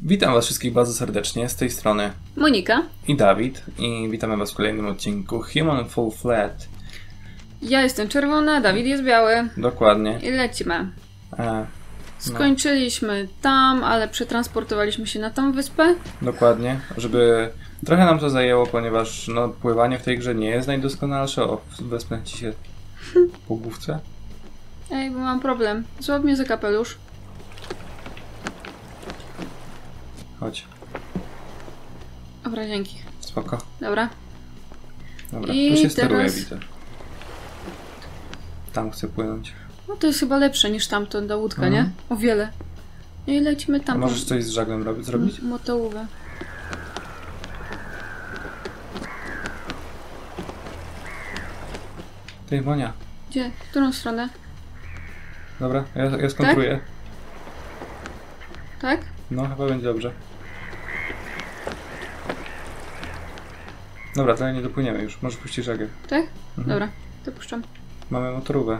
Witam Was wszystkich bardzo serdecznie, z tej strony Monika i Dawid i witamy Was w kolejnym odcinku Human Fall Flat. Ja jestem czerwona, Dawid jest biały. Dokładnie. I lecimy. No. Skończyliśmy tam, ale przetransportowaliśmy się na tą wyspę. Dokładnie, żeby trochę nam to zajęło, ponieważ no, pływanie w tej grze nie jest najdoskonalsze. O, wezmę Ci się po główce. Ej, bo mam problem. Złap mnie za kapelusz. Chodź. Dobra, dzięki. Spoko. Dobra. Dobra, I tu się steruje, teraz... widzę. Tam chcę płynąć. No to jest chyba lepsze niż tamto do łódka, nie? O wiele. I lecimy A tam. możesz coś z żaglem zrobić? Motołówę. Ty, Monia. Gdzie? W którą stronę? Dobra, ja skontruję. Tak? No, chyba będzie dobrze. Dobra, dalej nie dopłyniemy już. Może puścić żagiel. Tak? Mhm. Dobra, to puszczam. Mamy motorówę.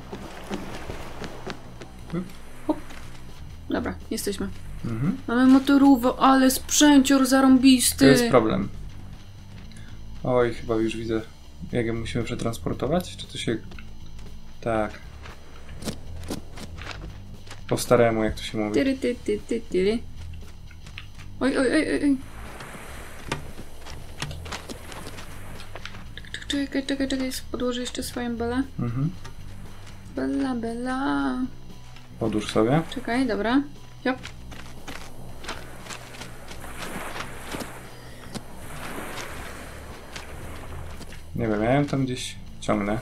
Hop. Dobra, jesteśmy. Mhm. Mamy motorówę, ale sprzęcior zarąbisty. To jest problem. Oj, chyba już widzę, jak ją musimy przetransportować. Czy to się... Tak. Po staremu, jak to się mówi. Tyry. Oj. Czekaj, podłożę jeszcze swoją belę. Mhm. Bella. Podłóż sobie. Czekaj, dobra. Jop. Nie wiem, ja ją tam gdzieś ciągnę.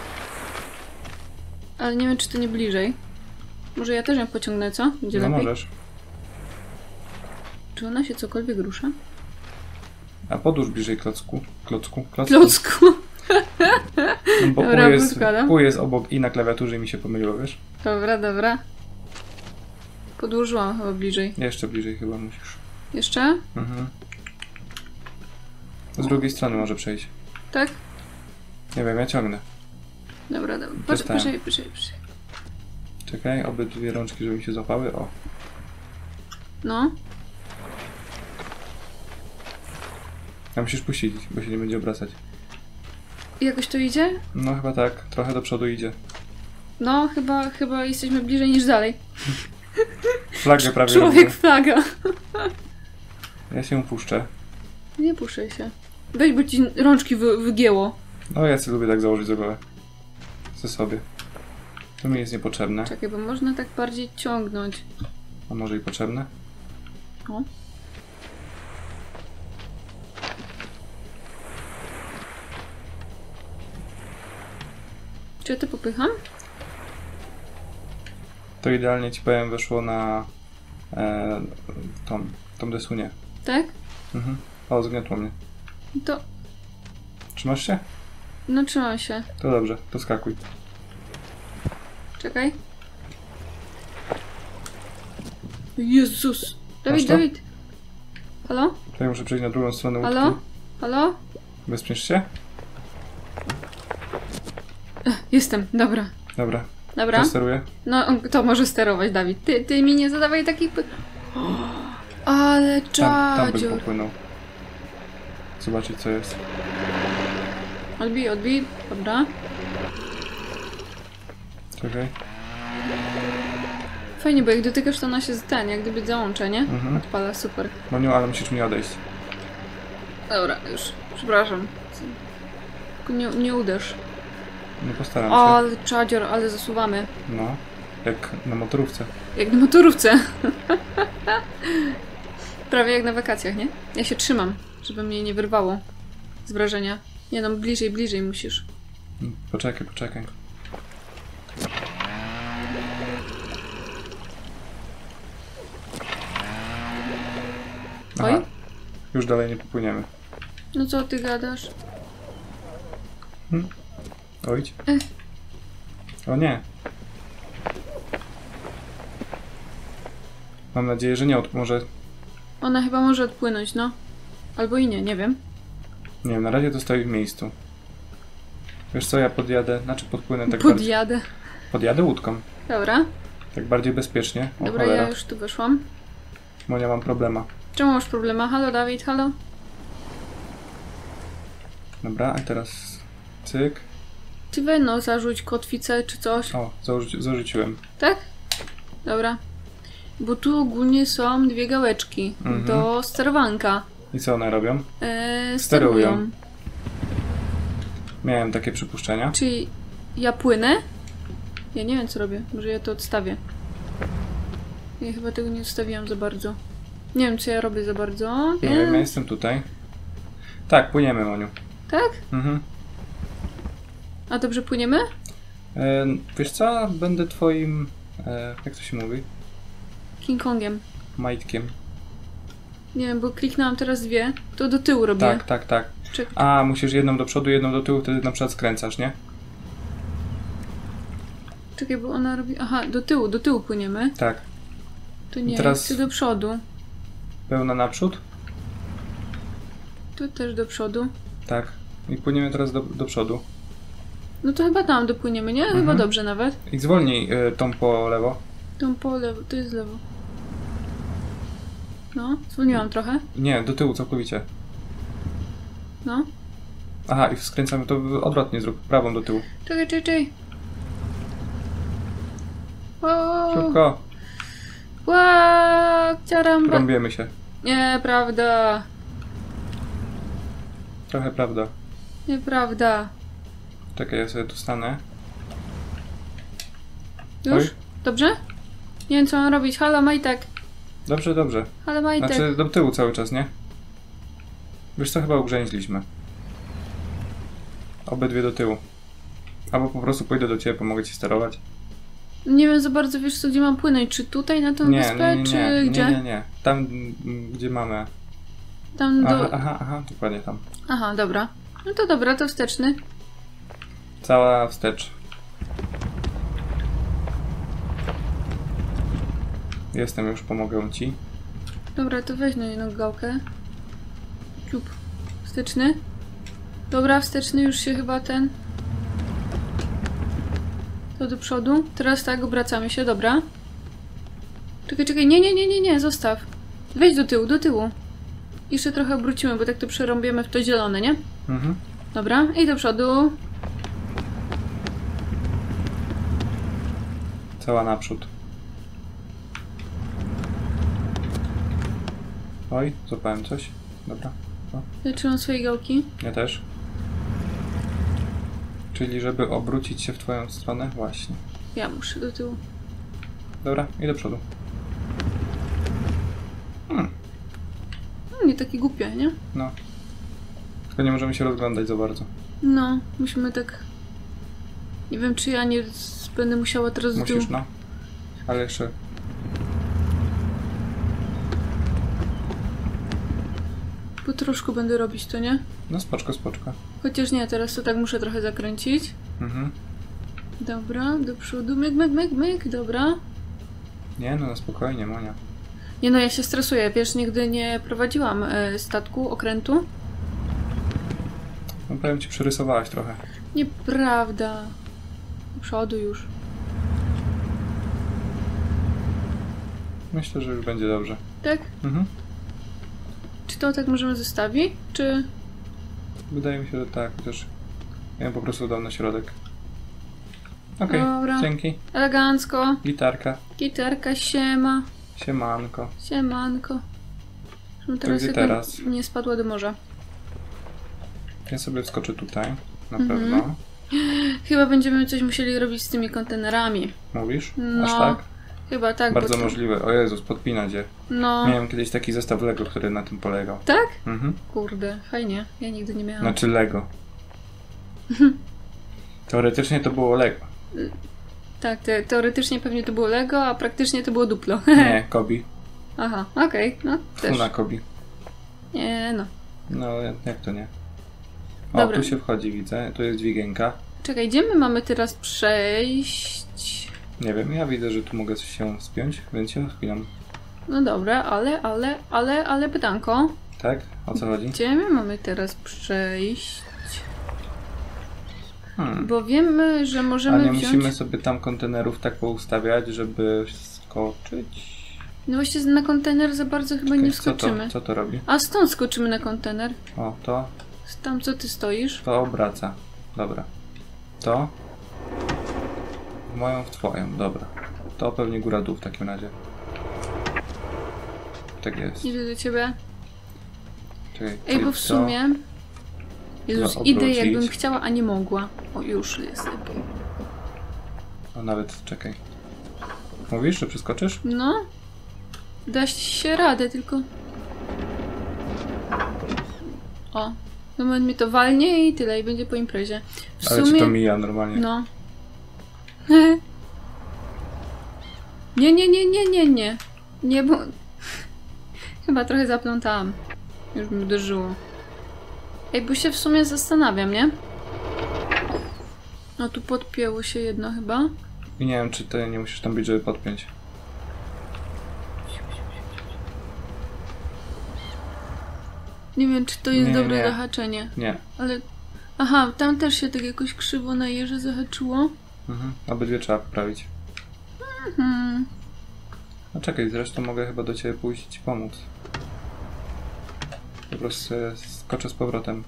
Ale nie wiem, czy to nie bliżej. Może ja też ją pociągnę, co? Będzie No lepiej? możesz. Czy ona się cokolwiek rusza? A podłóż bliżej klocku. Klocku. Klocku. No, bo Dobra, pół jest obok i na klawiaturze i mi się pomyliło, wiesz? Dobra. Podłożyłam chyba bliżej. Jeszcze bliżej chyba musisz. Jeszcze? Mhm. Z drugiej strony może przejść. Tak? Nie wiem, ja ciągnę. Dobra. Przestałem. Poczekaj. Czekaj, obydwie rączki, żeby mi się złapały. O. No. A musisz puścić, bo się nie będzie obracać. Jakoś to idzie? No chyba tak, trochę do przodu idzie. No, chyba jesteśmy bliżej niż dalej. Flagę prawie Człowiek robię. flaga. Ja się puszczę. Nie puszczaj się. Weź, bo ci rączki wygięło. No ja sobie lubię tak założyć za głowę. Ze sobie. To mi jest niepotrzebne. Czekaj, bo można tak bardziej ciągnąć. A może i potrzebne? O. Czy ja to popycham? To idealnie ci powiem weszło na tą desunię. Tak? Mhm. O, zgniotło mnie. To... Trzymasz się? No trzymam się. To dobrze, to skakuj. Czekaj. Jezus! Masz to? Dawid! Halo? Tutaj muszę przejść na drugą stronę łódki. Halo? Bezpiecz się? Jestem, dobra. Dobra. Dobra? Kto steruje? No, to może sterować, Dawid. Ty mi nie zadawaj takich... Ale Tam bym czadzior. popłynął. Zobaczyć co jest. Odbij. Dobra. Czekaj. Fajnie, bo jak dotykasz, to ona się jak gdyby załącza, nie? Mhm. Odpala, super. Moniu, ale musisz mi odejść. Dobra, już. Przepraszam. Tylko nie uderz. Nie postaram się. Ale czadzior, ale zasuwamy. No. Jak na motorówce. Jak na motorówce. Prawie jak na wakacjach, nie? Ja się trzymam, żeby mnie nie wyrwało z wrażenia. Nie no, bliżej musisz. Poczekaj. Aha. Oj? Już dalej nie popłyniemy. No co ty gadasz? Ojdź. O nie. Mam nadzieję, że nie może... Ona chyba może odpłynąć, no. Albo i nie wiem. Nie wiem, na razie to stoi w miejscu. Wiesz co, ja podjadę, znaczy podpłynę tak bardziej... Podjadę. Podjadę łódką. Dobra. Tak bardziej bezpiecznie. O, Dobra, cholera. ja już tu weszłam. Monia, mam problema. Czemu masz problema? Halo, Dawid, halo? Dobra, a teraz cyk. Ty weź no, zarzuć kotwicę czy coś. O, zarzuciłem. Tak? Dobra. Bo tu ogólnie są 2 gałeczki do sterowanka. I co one robią? Sterują. Miałem takie przypuszczenia. Czyli ja płynę? Ja nie wiem co robię. Może ja to odstawię. Ja chyba tego nie odstawiłam za bardzo. Nie wiem co ja robię za bardzo. Nie wiem, ja jestem tutaj. Tak, płyniemy, Moniu. Tak? Mhm. A dobrze płyniemy? Wiesz co? Będę twoim... jak to się mówi? King Kongiem. Majtkiem. Nie wiem, bo kliknęłam teraz 2. To do tyłu robię. Tak. Czek. A, musisz jedną do przodu, jedną do tyłu, wtedy na przykład skręcasz, nie? Czekaj, bo ona robi... Aha, do tyłu płyniemy. Tak. To nie, teraz chcę do przodu. Pełna naprzód? Tu też do przodu. Tak. I płyniemy teraz do przodu. No to chyba tam dopłyniemy, nie? Chyba dobrze nawet. I zwolnij tą po lewo. Tą po lewo, to jest lewo. No, zwolniłam trochę. Nie, do tyłu całkowicie. No. Aha, i skręcamy to odwrotnie, zrób prawą do tyłu. Czekaj. O, Szybko. ciaramba. Rąbiemy się. Nieprawda. Trochę prawda. Nieprawda. Czekaj, ja sobie tu stanę. Już? Oj. Dobrze? Nie wiem co mam robić. Halo, Majtek. Dobrze. Halo, Majtek. Znaczy do tyłu cały czas, nie? Wiesz co, chyba ugrzęźliśmy. Obydwie do tyłu. Albo po prostu pójdę do ciebie, pomogę ci sterować. Nie wiem za bardzo, wiesz co, gdzie mam płynąć. Czy tutaj na tą wyspę, czy gdzie? Nie. Tam, gdzie mamy. Tam do... Aha, dokładnie tam. Aha, dobra. No to dobra, to wsteczny. Cała wstecz. Jestem już, pomogę ci. Dobra, to weź na jedną gałkę. Ciup. Wsteczny. Dobra, wsteczny już się chyba ten... To do przodu. Teraz tak, obracamy się, dobra. Czekaj. Nie, zostaw. Wejdź do tyłu. Jeszcze trochę obrócimy, bo tak to przerąbiemy w to zielone, nie? Mhm. Dobra, i do przodu. Cała naprzód. Oj, złapałem coś. Dobra. Ja trzymam swoje gałki. Ja też. Czyli żeby obrócić się w twoją stronę? Właśnie. Ja muszę do tyłu. Dobra, i do przodu. No, nie takie głupie, nie? No. Tylko nie możemy się rozglądać za bardzo. No, musimy tak... Nie wiem, czy ja nie będę musiała teraz do tyłu. Musisz, no. Ale jeszcze... Po troszku będę robić to, nie? No spoczko. Chociaż nie, teraz to tak muszę trochę zakręcić. Mhm. Dobra, do przodu, myk, dobra. Nie, no spokojnie, Monia. Nie no, ja się stresuję, wiesz, nigdy nie prowadziłam statku, okrętu. No powiem ci, przerysowałaś trochę. Nieprawda. Do przodu już. Myślę, że już będzie dobrze. Tak? Mhm. Czy to tak możemy zostawić, czy... Wydaje mi się, że tak, chociaż ja ją po prostu dam na środek. Okej, Dobra. dzięki. Elegancko. Gitarka, Siema. siemanko. Siemanko. Żebym teraz gdzie sobie teraz? nie spadła do morza. Ja sobie wskoczę tutaj, na Mhm. pewno. Chyba będziemy coś musieli robić z tymi kontenerami. Mówisz? No, Aż tak? Chyba tak. Bardzo bo to... możliwe. O Jezus, podpinać je. No. Miałem kiedyś taki zestaw Lego, który na tym polegał. Tak? Mhm. Kurde, fajnie. Ja nigdy nie miałam. Znaczy Lego. Teoretycznie to było Lego. Tak, teoretycznie pewnie to było Lego, a praktycznie to było Duplo. Nie, Kobi. Aha, okej, no też. Tfu na Kobi. Nie, no. No, jak to nie? O, Dobra. tu się wchodzi, widzę. Tu jest dźwigienka. Czekaj, gdzie my mamy teraz przejść? Nie wiem, ja widzę, że tu mogę się wspiąć, więc się wspinam. No dobra, ale pytanko. Tak? O co chodzi? Gdzie my mamy teraz przejść? Bo wiemy, że możemy A nie wziąć... musimy sobie tam kontenerów tak poustawiać, żeby skoczyć? No właśnie na kontener za bardzo chyba nie skoczymy. Co to robi? A stąd skoczymy na kontener. O, to. Tam co ty stoisz? To obraca. Dobra. To. W moją, w twoją. Dobra. To pewnie góra dół w takim razie. Tak jest. Idę do ciebie. Czekaj, Ej, bo w sumie... Jezus, idę obrócić. jakbym chciała, a nie mogła. O, już jest lepiej. No nawet, czekaj. Mówisz, że przeskoczysz? No. Da się radę, tylko... O. No moment mi to walnie i tyle, i będzie po imprezie. W Ale sumie... ci to mija normalnie. No. Nie, nie, nie, nie, nie, nie. Nie, bo... Chyba trochę zaplątałam. Już mi uderzyło. Ej, bo się w sumie zastanawiam, nie? No tu podpięło się jedno chyba. I nie wiem, czy ty nie musisz tam być, żeby podpiąć. Nie wiem, czy to jest Nie, dobre nie. zahaczenie. Nie. Ale... Aha, tam też się tak jakoś krzywo na jeże zahaczyło. Obydwie trzeba poprawić. Mhm. No czekaj, zresztą mogę chyba do ciebie pójść i ci pomóc. Po prostu sobie skoczę z powrotem.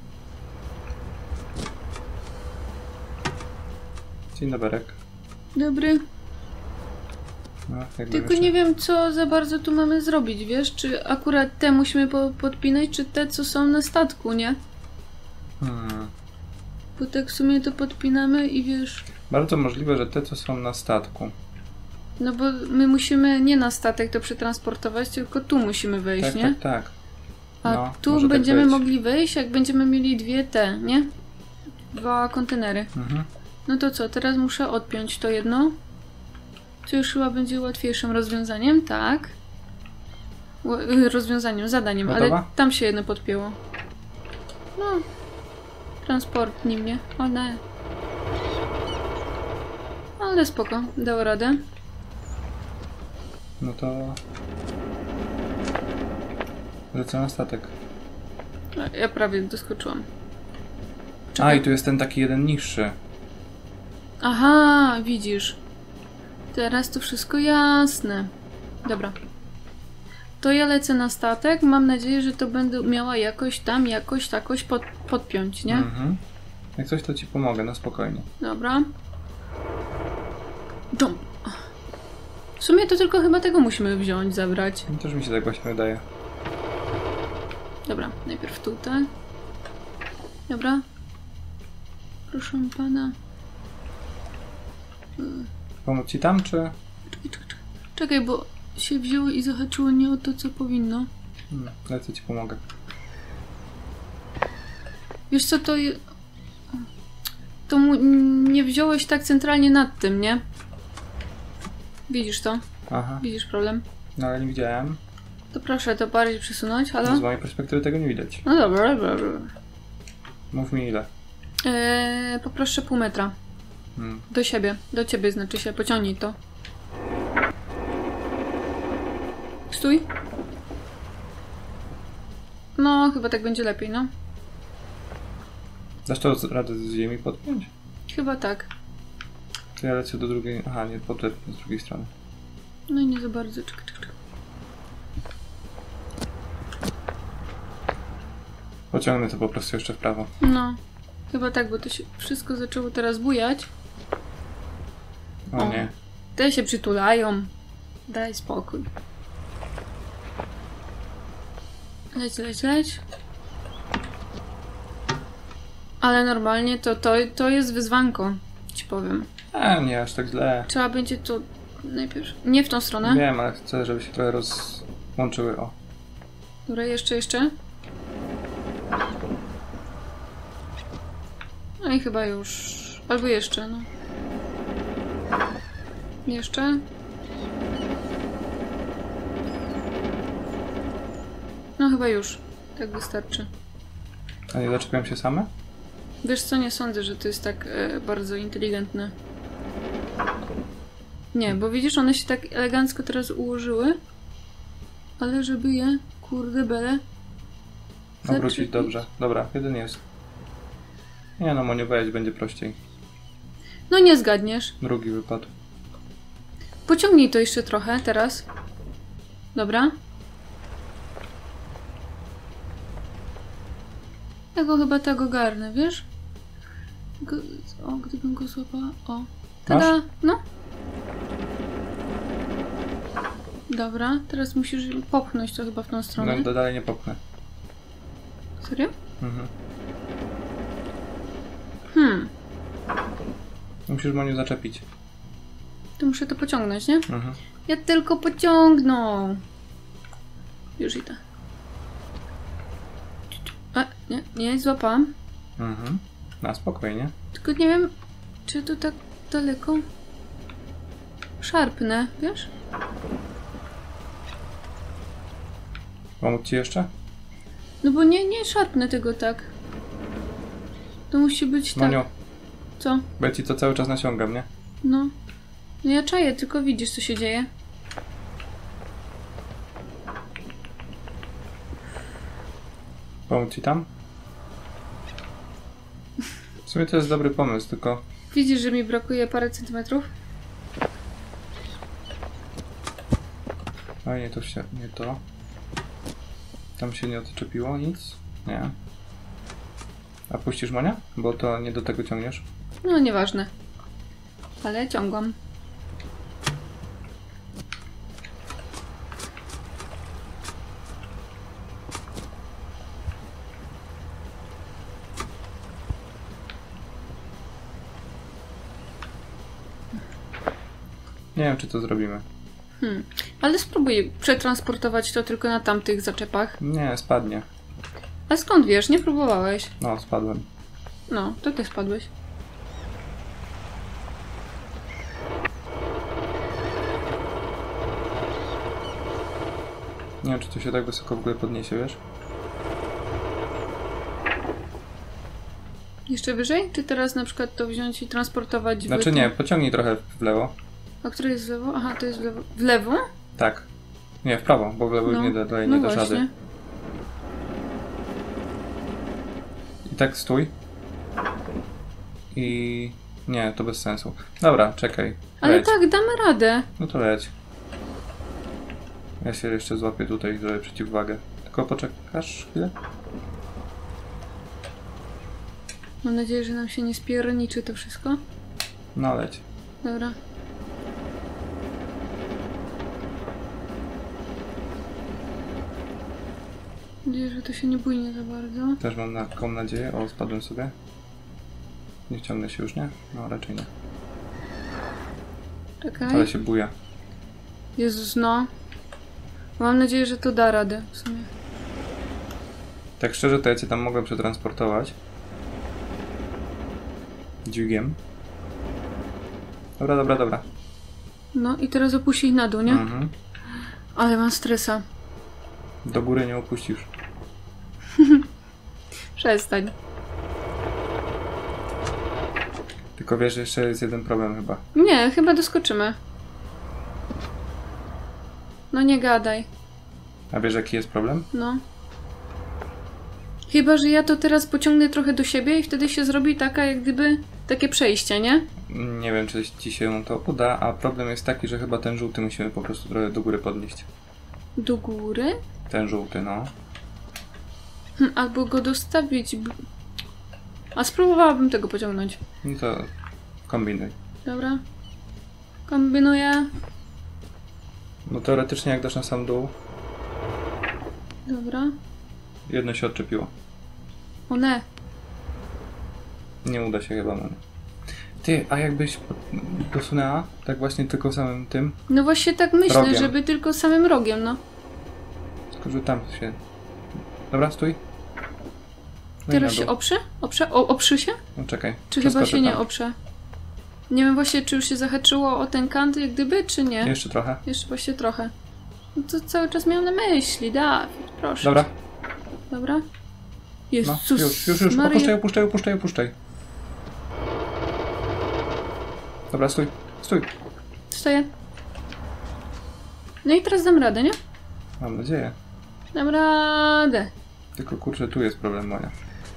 Dzień dobry. Dobry. No, jakby Tylko jeszcze- nie wiem, co za bardzo tu mamy zrobić, wiesz? Czy akurat te musimy podpinać, czy te, co są na statku, nie? Bo tak w sumie to podpinamy i wiesz... Bardzo możliwe, że te, co są na statku. No bo my musimy nie na statek to przetransportować, tylko tu musimy wejść, Tak, nie? tak, tak. A No, tu może tak będziemy być. mogli wejść, jak będziemy mieli dwie te, nie? Dwa kontenery. No to co, teraz muszę odpiąć to jedno. Co już chyba będzie łatwiejszym rozwiązaniem, tak. Rozwiązaniem, zadaniem, Gotowa? ale tam się jedno podpięło. No. Transport nim, nie? O nie. Ale spoko, dało radę. No to... Lecę na statek. Ja prawie doskoczyłam. A, i tu jest ten taki jeden niższy. Aha, widzisz. Teraz to wszystko jasne. Dobra. To ja lecę na statek. Mam nadzieję, że to będę miała jakoś tam, jakoś podpiąć, nie? Jak coś, to ci pomogę, no spokojnie. Dobra. Dum. W sumie to tylko chyba tego musimy wziąć, zabrać. No, też mi się tak właśnie wydaje. Dobra, najpierw tutaj. Dobra. Proszę pana. Pomóc ci tam, czy... Czekaj, bo się wzięło i zahaczyło nie o to, co powinno. Lecę ci pomogę. Wiesz co, to... To nie wziąłeś tak centralnie nad tym, nie? Widzisz to? Aha, Widzisz problem? no ale nie widziałem. To proszę to bardziej przesunąć, halo? Z mojej perspektywy tego nie widać. No dobra, dobra. Mów mi ile. Poproszę pół metra. Do siebie. Do ciebie znaczy się. Pociągnij to. Stój. No, chyba tak będzie lepiej, no. Dasz to radę z ziemi podpiąć? Chyba tak. To ja lecę do drugiej... Aha, nie, podepnę z drugiej strony. No i nie za bardzo. Czekaj. Pociągnę to po prostu jeszcze w prawo. No. Chyba tak, bo to się wszystko zaczęło teraz bujać. O nie. Te się przytulają. Daj spokój. Leć. Ale normalnie to jest wyzwanko, ci powiem. A, nie aż tak źle. Trzeba będzie to najpierw... Nie w tą stronę. Wiem, ale chcę, żeby się trochę rozłączyły. O. Dobra, jeszcze. No i chyba już... Albo jeszcze, no. Jeszcze. No chyba już. Tak wystarczy. A nie zaczepiam się same? Wiesz co, nie sądzę, że to jest tak bardzo inteligentne. Nie, bo widzisz, one się tak elegancko teraz ułożyły. Ale żeby je, kurde bele... Obrócić dobrze. Dobra, jeden jest. Nie no, maniować będzie prościej. No nie zgadniesz. Drugi wypadł. Pociągnij to jeszcze trochę teraz. Dobra. Ja go chyba tak ogarnę, wiesz? O, gdybym go złapała. O. Tada! Masz? No. Dobra, teraz musisz popchnąć to chyba w tą stronę. No to dalej nie popchnę. Serio? Mhm. Musisz Moniu zaczepić. To muszę to pociągnąć, nie? Mhm. Ja tylko pociągnął. Już idę. A, nie, złapałam. Mhm. Na spokojnie. Tylko nie wiem, czy to tak daleko szarpnę, wiesz? Pomóc ci jeszcze? No bo nie szarpnę tego tak. To musi być tak. Moniu, Co? bo ja ci to cały czas naciągam, nie? No. No ja czaję, tylko widzisz, co się dzieje. Pomóc ci tam? W sumie to jest dobry pomysł, tylko... Widzisz, że mi brakuje parę centymetrów? Oj, nie to się... nie to. Tam się nie odczepiło nic? Nie. A puścisz Monia? Bo to nie do tego ciągniesz. No, nieważne. Ale ciągłam. Nie wiem, czy to zrobimy. Ale spróbuj przetransportować to tylko na tamtych zaczepach. Nie, spadnie. A skąd wiesz? Nie próbowałeś. No, spadłem. No, to ty spadłeś. Nie wiem, czy to się tak wysoko w ogóle podniesie, wiesz? Jeszcze wyżej? Czy teraz na przykład to wziąć i transportować w... Znaczy nie, pociągnij trochę w lewo. A który jest w lewo? Aha, to jest w lewo. W lewo? Tak. Nie, w prawo, bo w lewo już nie da, dalej no nie dasz właśnie. rady. I tak stój. I... nie, to bez sensu. Dobra, czekaj. Ale Leć. tak, damy radę. No to leć. Ja się jeszcze złapię tutaj, zrobię przeciwwagę. Tylko poczekasz chwilę? Mam nadzieję, że nam się nie spierniczy to wszystko. No leć. Dobra. Mam nadzieję, że to się nie bujnie za bardzo. Też mam taką nadzieję. O, spadłem sobie. Nie wciągnę się już, nie? No raczej nie. Czekaj. Ale się buja. Jezus, no. Mam nadzieję, że to da radę w sumie. Tak szczerze, to ja cię tam mogłem przetransportować. Dźwigiem. Dobra, dobra, dobra. No i teraz opuścić na dół, nie? Mhm. Ale mam stresa. Do góry nie opuścisz. Przestań. Tylko wiesz, jeszcze jest jeden problem chyba. Nie, chyba doskoczymy. No nie gadaj. A wiesz, jaki jest problem? No. Chyba, że ja to teraz pociągnę trochę do siebie i wtedy się zrobi taka jak gdyby takie przejście, nie? Nie wiem, czy ci się to uda, a problem jest taki, że chyba ten żółty musimy po prostu trochę do góry podnieść. Do góry? Ten żółty, no. Albo go dostawić. A spróbowałabym tego pociągnąć. No to kombinuj. Dobra. Kombinuję. No teoretycznie jak dasz na sam dół, Dobra. jedno się odczepiło. One. Nie uda się chyba nam. Ty, a jakbyś dosunęła, tak właśnie tylko samym tym, No właśnie tak myślę, Rogiem. żeby tylko samym rogiem, no. tylko że tam się... Dobra, stój. No i Teraz na się dół. oprze? Oprzy się? No czekaj. Czy chyba przeskoczę się nie tam. oprze? Nie wiem właśnie, czy już się zahaczyło o ten kant jak gdyby, czy nie. Jeszcze trochę. Jeszcze właśnie trochę. No to cały czas miałam na myśli, Dawid, proszę. Dobra. cię. Dobra. No, Jezus już. Maria. Opuszczaj. Dobra, stój. Stoję. No i teraz dam radę, nie? Mam nadzieję. Dam radę. Tylko kurczę, tu jest problem moja.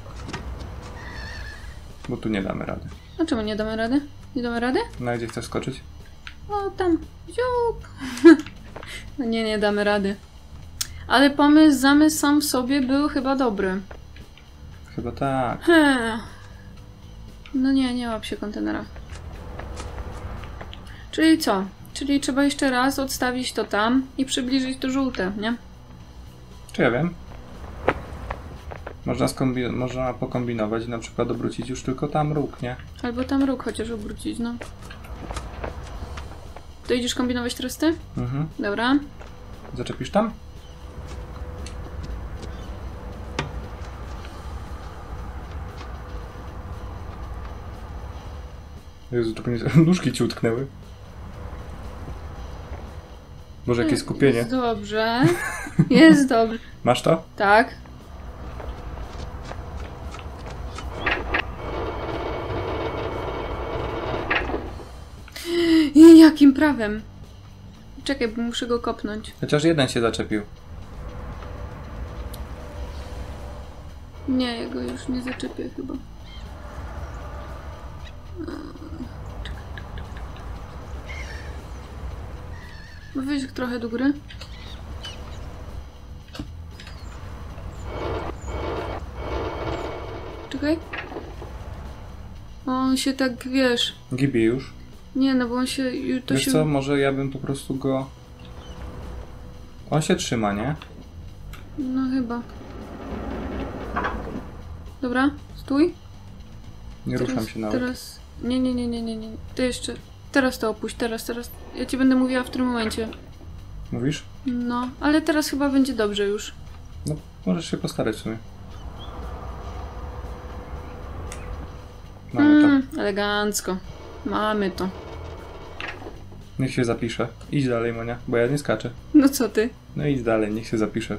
Bo tu nie damy rady. A czemu nie damy rady? Nie damy rady? No gdzie chcesz skoczyć? O, tam. Ziup. No nie damy rady. Ale pomysł, zamysł sam w sobie był chyba dobry. Chyba tak. No nie łap się kontenera. Czyli co? Czyli trzeba jeszcze raz odstawić to tam i przybliżyć to żółte, nie? Czy ja wiem? Można pokombinować i na przykład obrócić już tylko tam róg, nie? Albo tam róg chociaż obrócić, no. To idziesz kombinować teraz ty? Mhm. Dobra. Zaczepisz tam? Jezu, tylko mi nóżki ci utknęły. Może jakieś skupienie? Jest dobrze. Jest dobrze. Masz to? Tak. I jakim prawem? Czekaj, bo muszę go kopnąć. Chociaż jeden się zaczepił. Nie, ja go już nie zaczepię chyba. Weź trochę do góry. Czekaj. On się tak, wiesz... Gibi już. Nie, no bo on się... To Wiesz się... co, może ja bym po prostu go... On się trzyma, nie? No chyba. Dobra, stój. Nie ruszam się nawet. Teraz... Nie. To jeszcze... Teraz to opuść, teraz. Ja ci będę mówiła w którym momencie. Mówisz? No, ale teraz chyba będzie dobrze już. No, możesz się postarać w sumie. Mamy to. Elegancko. Mamy to. Niech się zapisze. Idź dalej, Monia, bo ja nie skaczę. No co ty? No idź dalej, niech się zapisze.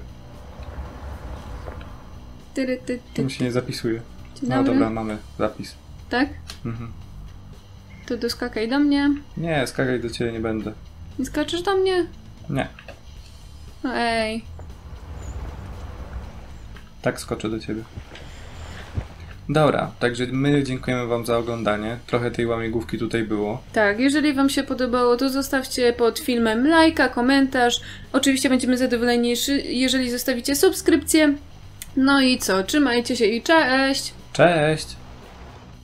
To mi się nie zapisuje. Dzień No dobry. dobra, mamy zapis. Tak? Mhm. To doskakaj do mnie. Nie, skakać do ciebie nie będę. Nie skaczesz do mnie? Nie, No ej. tak skoczę do ciebie. Dobra, także my dziękujemy wam za oglądanie. Trochę tej łamigłówki tutaj było. Tak, jeżeli wam się podobało, to zostawcie pod filmem lajka, komentarz. Oczywiście będziemy zadowoleni, jeżeli zostawicie subskrypcję. No i co? Trzymajcie się i cześć! Cześć!